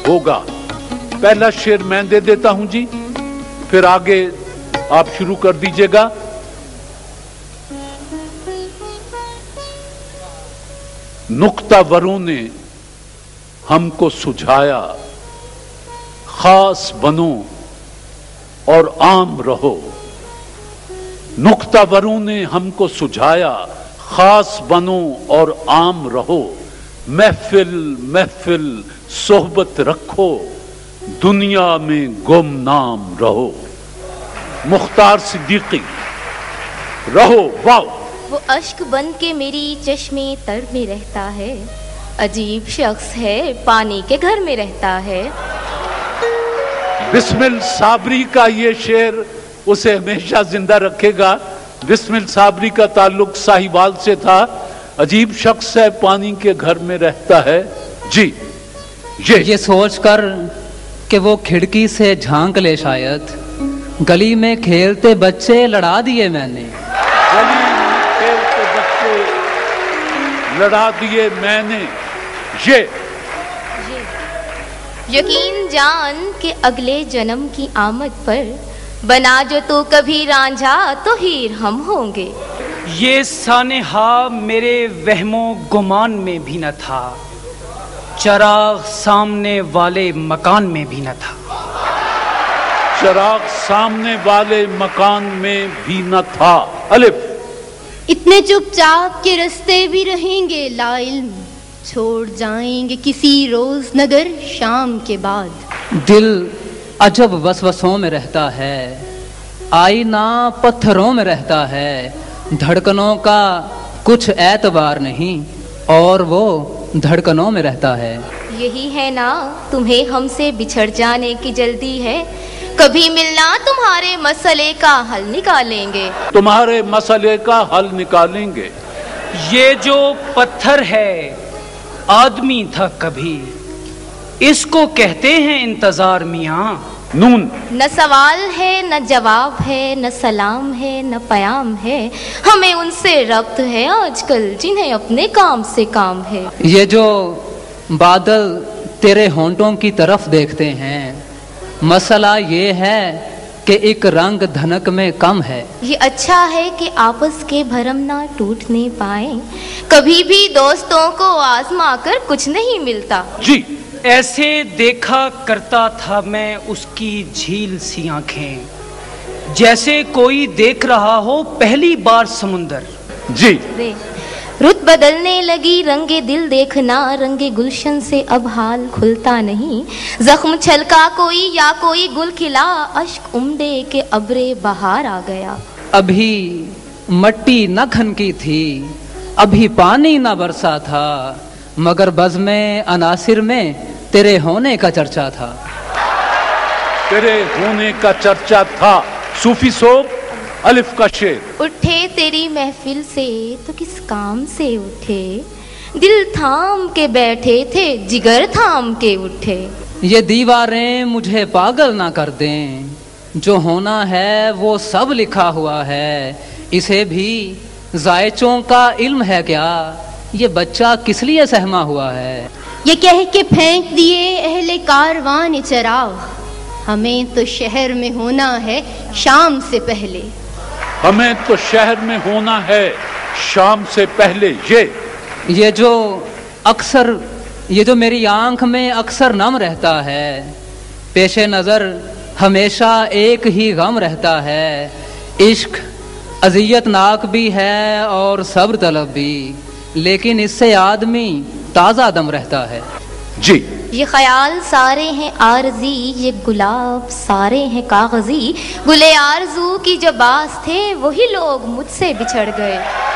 होगा। पहला शेर मैं दे देता हूं जी, फिर आगे आप शुरू कर दीजिएगा। नुक्तावरों ने हमको सुझाया, खास बनो और आम रहो। नुक्तावरों ने हमको सुझाया, खास बनो और आम रहो। महफिल महफिल सोहबत रखो, दुनिया में गुमनाम रहो। मुख्तार सिद्दीकी, रहो। वाह! वो अश्क बन के मेरी चश्मे तर में रहता है, अजीब शख्स है पानी के घर में रहता है। बिस्मिल साबरी का ये शेर उसे हमेशा जिंदा रखेगा। बिस्मिल साबरी का ताल्लुक साहिवाल से था। अजीब शख्स है पानी के घर में रहता है। जी, ये सोचकर कि वो खिड़की से झांक ले शायद, गली में खेलते बच्चे लड़ा दिए मैंने। गली में खेलते बच्चे लड़ा दिए मैंने। ये यकीन जान के अगले जन्म की आमद पर बना जो तू कभी रांझा तो हीर हम होंगे। ये सानेहा मेरे वहमो गुमान में भी न था, चराग सामने वाले मकान में भी न था। चराग सामने वाले मकान में भी न था। अलिफ। इतने चुपचाप के रास्ते भी रहेंगे लाइल्म, छोड़ जाएंगे किसी रोज नगर शाम के बाद। दिल अजब वसवसों में रहता है, आईना पत्थरों में रहता है। धड़कनों का कुछ एतबार नहीं और वो धड़कनों में रहता है। यही है ना तुम्हें हमसे बिछड़ जाने की जल्दी है, कभी मिलना तुम्हारे मसले का हल निकालेंगे। तुम्हारे मसले का हल निकालेंगे। ये जो पत्थर है आदमी था कभी, इसको कहते हैं इंतजार मियां। नून। न सवाल है न जवाब है, न सलाम है न पयाम है, हमें उनसे रब्त है आजकल जिन्हें अपने काम से काम है। ये जो बादल तेरे होंठों की तरफ देखते हैं, मसला ये है कि एक रंग धनक में कम है। ये अच्छा है कि आपस के भरम ना टूटने पाए, कभी भी दोस्तों को आजमा कर कुछ नहीं मिलता। जी, ऐसे देखा करता था मैं उसकी झील सी आंखें, जैसे कोई देख रहा हो पहली बार समुंदर। जी। रुत बदलने लगी रंगे दिल देखना, रंगे गुलशन से अब हाल खुलता नहीं। जख्म छलका कोई या कोई गुल खिला, अश्क उमड़े के अब्रे बहार आ गया। अभी मट्टी न खनकी थी, अभी पानी न बरसा था, मगर बज़्मे अनासिर में तेरे होने का चर्चा था। तेरे होने का चर्चा था। सूफी सोब, अलिफ का शेर। उठे तेरी महफिल से तो किस काम से उठे, दिल थाम के बैठे थे जिगर थाम के उठे। ये दीवारें मुझे पागल ना कर दें, जो होना है वो सब लिखा हुआ है। इसे भी जायचों का इल्म है क्या, ये बच्चा किस लिए सहमा हुआ है। ये कह के फेंक दिए अहले कारवान चराग, हमें तो शहर में होना है शाम से पहले। हमें तो शहर में होना है शाम से पहले। ये जो मेरी आंख में अक्सर नम रहता है, पेशे नज़र हमेशा एक ही गम रहता है। इश्क अज़ियतनाक भी है और सब्र तलब भी, लेकिन इससे आदमी ताज़ा दम रहता है। जी। ये ख्याल सारे हैं आरज़ी, ये गुलाब सारे हैं कागज़ी, गुले आरज़ू की जो बास थे वही लोग मुझसे बिछड़ गए।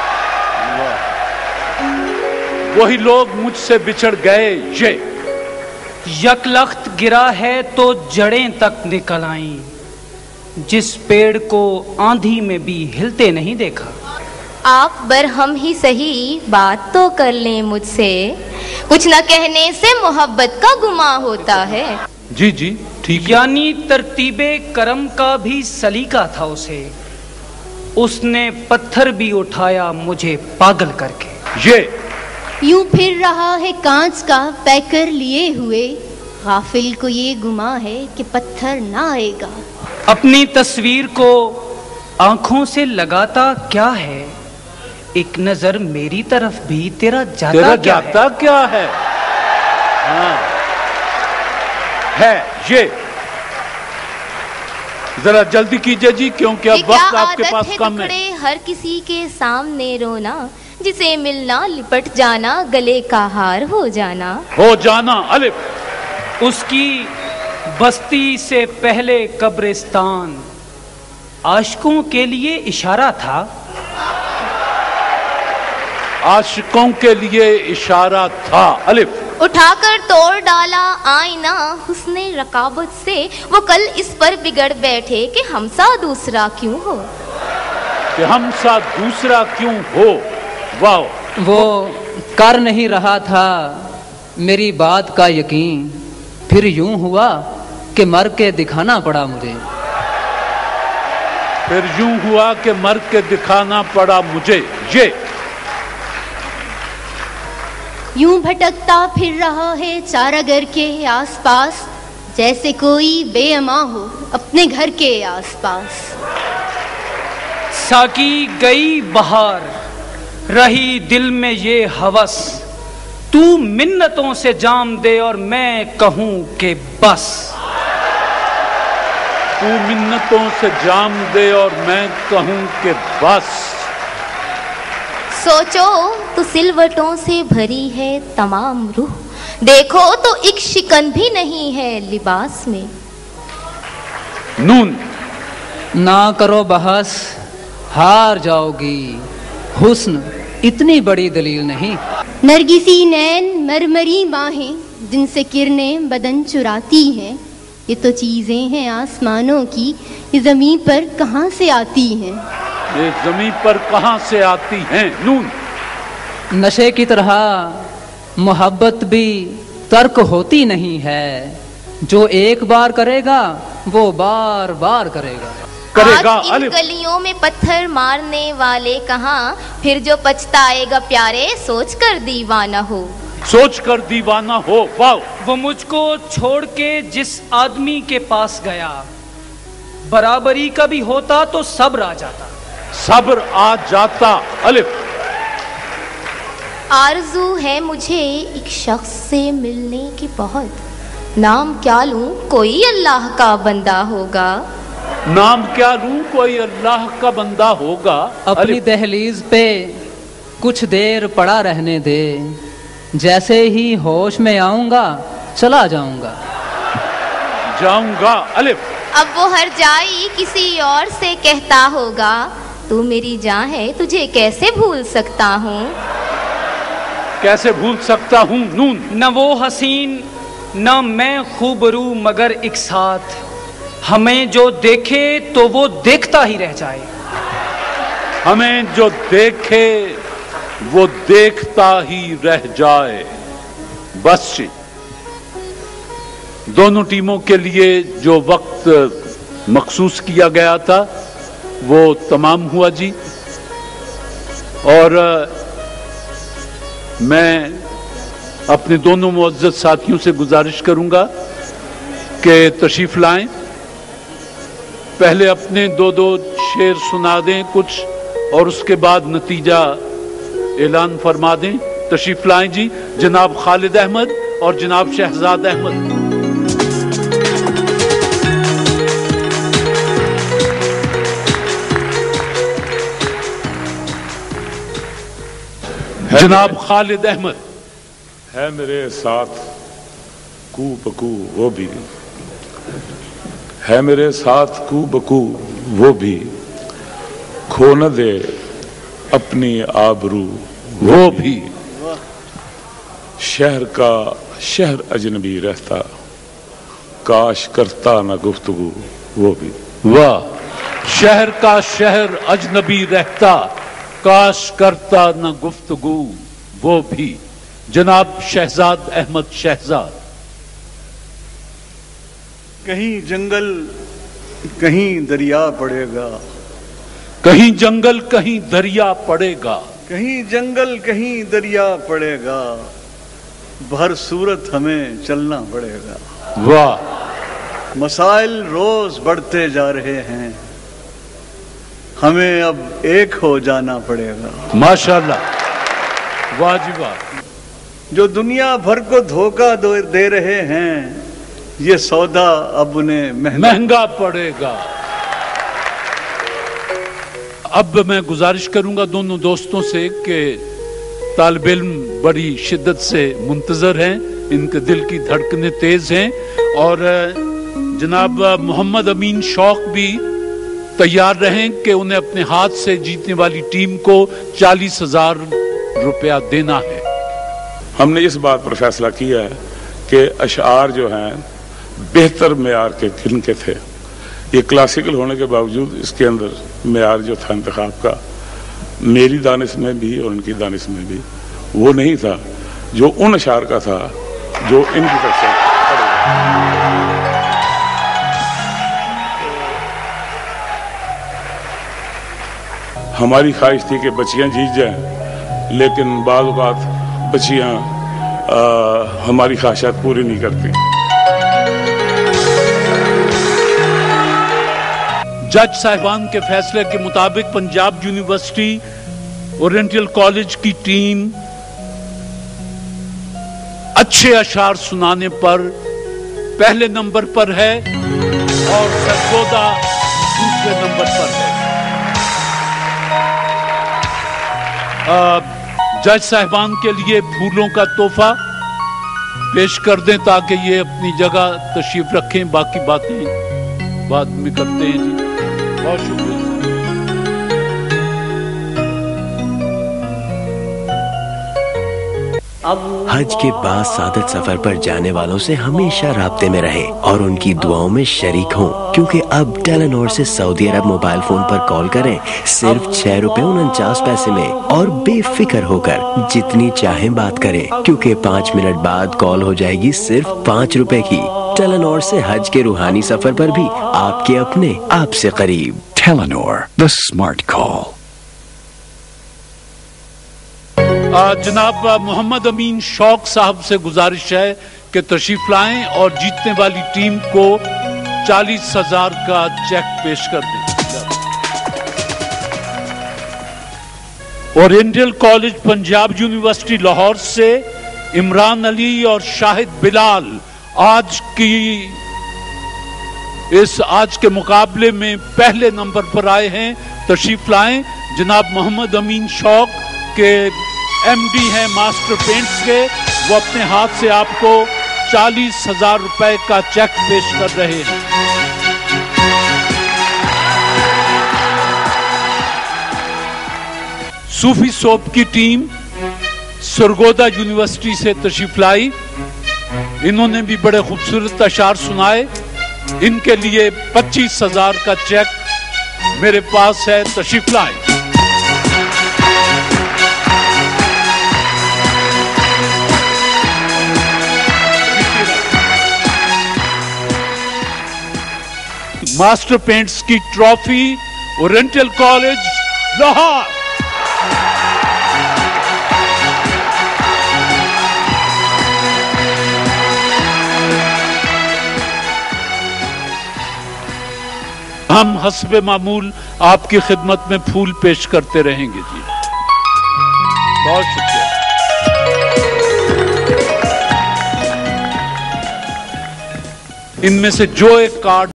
वही लोग मुझसे बिछड़ गए। ये यकलख्त गिरा है तो जड़ें तक निकल आईं, जिस पेड़ को आंधी में भी हिलते नहीं देखा। आप बरहम ही सही बात तो कर लें मुझसे, कुछ न कहने से मोहब्बत का गुमा होता है। जी जी ठीक। यानी तरतीबे करम का भी सलीका था उसे, उसने पत्थर भी उठाया मुझे पागल करके। ये यूं फिर रहा है कांच का पैकर लिए हुए, غافل کو یہ گما ہے کہ پتھر نہ آئے گا. اپنی تصویر کو آنکھوں سے لگاتا کیا ہے؟ ایک نظر میری طرف بھی تیرا جاتا کیا ہے؟ ہاں ہے یہ. ذرا جلدی کیجئے جی کیونکہ اب وقت آپ کے پاس کم ہے. ہر کسی کے سامنے رونا، جسے ملنا لپٹ جانا، گلے کا ہار ہو جانا. الف. اس کی بستی سے پہلے قبرستان عاشقوں کے لیے اشارہ تھا. عاشقوں کے لیے اشارہ تھا. الف. اٹھا کر توڑ ڈالا آئینہ حسن رقابت سے، وہ کل اس پر بگڑ بیٹھے کہ ہم سا دوسرا کیوں ہو. واو. وہ کر نہیں رہا تھا میری بات کا یقین، پھر یوں ہوا کہ مر کے دکھانا پڑا مجھے. یہ یوں بھٹکتا پھر رہا ہے چارہ گھر کے آس پاس، جیسے کوئی بے اما ہو اپنے گھر کے آس پاس. ساکی گئی بہار، رہی دل میں یہ ہوس، تو منتوں سے جام دے اور میں کہوں کہ بس. تو منتوں سے جام دے اور میں کہوں کہ بس. سوچو تو سلوٹوں سے بھری ہے تمام روح، دیکھو تو ایک شکن بھی نہیں ہے لباس میں. نون. نہ کرو بحث ہار جاؤ گی، حسن اتنی بڑی دلیل نہیں. نرگسی نین مرمری ماہیں جن سے کرنیں بدن چراتی ہیں، یہ تو چیزیں ہیں آسمانوں کی، یہ زمین پر کہاں سے آتی ہیں. یہ زمین پر کہاں سے آتی ہیں. نون. نشے کی طرح محبت بھی ترک ہوتی نہیں ہے، جو ایک بار کرے گا وہ بار بار کرے گا. آج ان گلیوں میں پتھر مارنے والے کہاں، پھر جو پچھتائے گا پیارے سوچ کر دیوانہ ہو. واو. وہ مجھ کو چھوڑ کے جس آدمی کے پاس گیا، برابری کا بھی ہوتا تو صبر آ جاتا. الف. آرزو ہے مجھے ایک شخص سے ملنے کی بہت، نام کیا لوں کوئی اللہ کا بندہ ہوگا. اپنی دہلیز پہ کچھ دیر پڑا رہنے دے، جیسے ہی ہوش میں آؤں گا چلا جاؤں گا. الف. اب وہ ہر جائی کسی اور سے کہتا ہوگا، تو میری جان ہے تجھے کیسے بھول سکتا ہوں. نون. نہ وہ حسین نہ میں خوبرو مگر ایک ساتھ، ہمیں جو دیکھے تو وہ دیکھتا ہی رہ جائے. بس جی. دونوں ٹیموں کے لیے جو وقت مخصوص کیا گیا تھا وہ تمام ہوا جی. اور میں اپنے دونوں معزز ساتھیوں سے گزارش کروں گا کہ تشریف لائیں. پہلے اپنے دو شعر سنا دیں کچھ، اور اس کے بعد نتیجہ اعلان فرما دیں. تشریف لائیں جی جناب خالد احمد اور جناب شہزاد احمد. جناب خالد احمد. ہے میرے ساتھ کو بکو وہ بھی، ہے میرے ساتھ کو بکو وہ بھی، کھو نہ دے اپنی آبرو وہ بھی. شہر کا شہر اجنبی رہتا، کاش کرتا نہ گفتگو وہ بھی. واہ. شہر کا شہر اجنبی رہتا، کاش کرتا نہ گفتگو وہ بھی. جناب شہزاد احمد شہزاد. کہیں جنگل کہیں دریا پڑے گا، کہیں جنگل کہیں دریا پڑے گا، کہیں جنگل کہیں دریا پڑے گا، بہر صورت ہمیں چلنا پڑے گا. वाह। मसाइल रोज बढ़ते जा रहे हैं, हमें अब एक हो जाना पड़ेगा। माशाल्लाह, वाह जी वाह। जो दुनिया भर को धोखा दे रहे हैं, ये सौदा अब उन्हें महंगा पड़ेगा। अब मैं गुजारिश करूंगा दोनों दोस्तों से कि तालिब इल्म बड़ी शिद्दत से मुंतजर हैं, इनके दिल की धड़कनें तेज हैं, और जनाब मोहम्मद अमीन शौक भी तैयार रहें कि उन्हें अपने हाथ से जीतने वाली टीम को 40,000 रुपया देना है। हमने इस बात पर फैसला किया है कि अशआर जो हैं बेहतर मेयार के किनके थे। ये क्लासिकल होने के बावजूद इसके अंदर मेयार जो था इंतखाब का, मेरी दानिश में भी और उनकी दानिश में भी वो नहीं था जो उन अशार का था जो इनकी तरफ से पड़ेगा। हमारी ख्वाहिश थी कि बच्चियां जीत जाएं, लेकिन बाल औक़ात बच्चियां हमारी ख्वाहिशात पूरी नहीं करती। जज साहिबान के फैसले के मुताबिक पंजाब यूनिवर्सिटी ओरिएंटल कॉलेज की टीम अच्छे अशार सुनाने पर पहले नंबर पर है और सरगोदा दूसरे नंबर पर है। जज साहिबान के लिए फूलों का तोहफा पेश कर दें ताकि ये अपनी जगह तशरीफ रखें, बाकी बातें बाद में करते हैं जी। बहुत शुक्रिया। हज के बाद सादत सफर पर जाने वालों से हमेशा राब्ते में रहें और उनकी दुआओं में शरीक हों, क्योंकि अब टेलेनॉर से सऊदी अरब मोबाइल फोन पर कॉल करें सिर्फ 6 रुपए 49 पैसे में और बेफिक्र होकर जितनी चाहें बात करें, क्योंकि 5 मिनट बाद कॉल हो जाएगी सिर्फ 5 रुपए की। टेलेनॉर से हज के रूहानी सफर पर भी आपके अपने आपसे करीब। Telenor, the smart call. जनाब मोहम्मद अमीन शौक साहब से गुजारिश है कि तशरीफ लाएं और जीतने वाली टीम को 40,000 का चेक पेश कर दें। Oriental college Punjab university Lahore से इमरान अली और शाहिद बिलाल आज के मुकाबले में पहले नंबर पर आए हैं। तशरीफ लाएं। जनाब मोहम्मद अमीन शौक के एमडी हैं मास्टर पेंट्स के, वो अपने हाथ से आपको 40,000 रुपए का चेक पेश कर रहे हैं। सूफी सोप की टीम सरगोदा यूनिवर्सिटी से तशरीफ लाई। इन्होंने भी बड़े खूबसूरत अशार सुनाए। इनके लिए 25,000 का चेक मेरे पास है। तशरीफ लाएं। मास्टर पेंट्स की ट्रॉफी ओरिएंटल कॉलेज लाहौर। हम हस्बे मामूल आपकी खिदमत में फूल पेश करते रहेंगे जी। बहुत शुक्रिया। इनमें से जो एक कार्ड